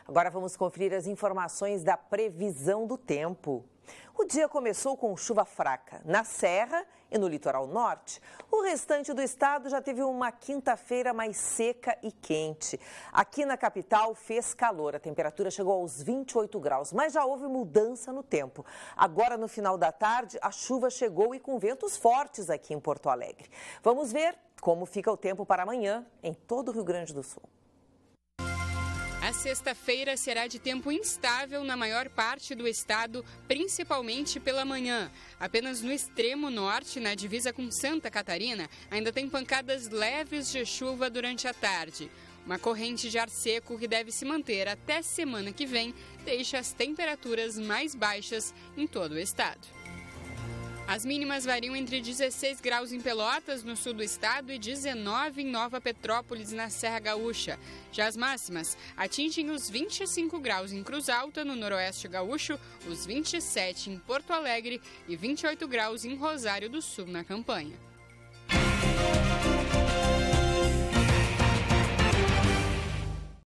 Agora vamos conferir as informações da previsão do tempo. O dia começou com chuva fraca na Serra e no litoral norte. O restante do estado já teve uma quinta-feira mais seca e quente. Aqui na capital fez calor, a temperatura chegou aos 28 graus, mas já houve mudança no tempo. Agora, no final da tarde, a chuva chegou e com ventos fortes aqui em Porto Alegre. Vamos ver como fica o tempo para amanhã em todo o Rio Grande do Sul. A sexta-feira será de tempo instável na maior parte do estado, principalmente pela manhã. Apenas no extremo norte, na divisa com Santa Catarina, ainda tem pancadas leves de chuva durante a tarde. Uma corrente de ar seco que deve se manter até semana que vem deixa as temperaturas mais baixas em todo o estado. As mínimas variam entre 16 graus em Pelotas, no sul do estado, e 19 em Nova Petrópolis, na Serra Gaúcha. Já as máximas atingem os 25 graus em Cruz Alta, no noroeste gaúcho, os 27 em Porto Alegre e 28 graus em Rosário do Sul, na Campanha.